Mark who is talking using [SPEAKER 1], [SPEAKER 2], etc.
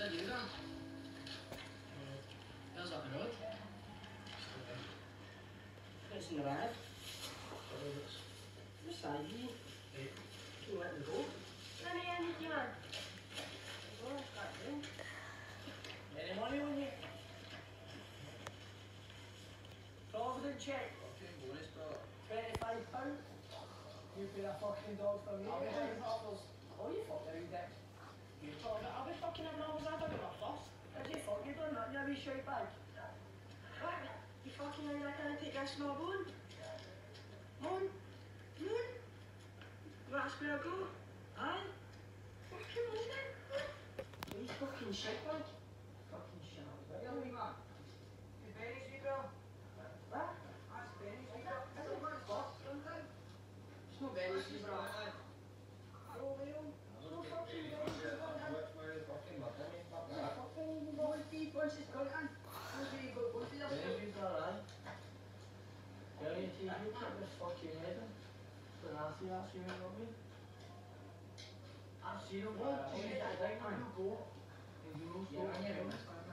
[SPEAKER 1] I do then? How's up the road?
[SPEAKER 2] It's in the bag. Beside you. You let me go.
[SPEAKER 1] Any money on you? Provident check. £25. You pay a fucking dog for me. Oh, you fucking dick. You told me, I'll be fucking having all that out of my fuss. As you fuck, you done that, you wee shite bag. What? You fucking know I can't take that small bone? Moon? Moon? That's where I go? Aye? Fucking moon then? You fucking shite bag. Fucking shit. Tell me, man. You Benny's wee girl? What? That's Benny's wee girl. That's a good boss, something. It's not Benny's wee girl. Oh, well. No fucking Benny's wee girl. Fucking deep once it's gone in. Maybe you go to the Benny's wee girl, aye. Guarantee you put this fucking head in. But I see that, you know what I mean? I've seen him. Go. And you know,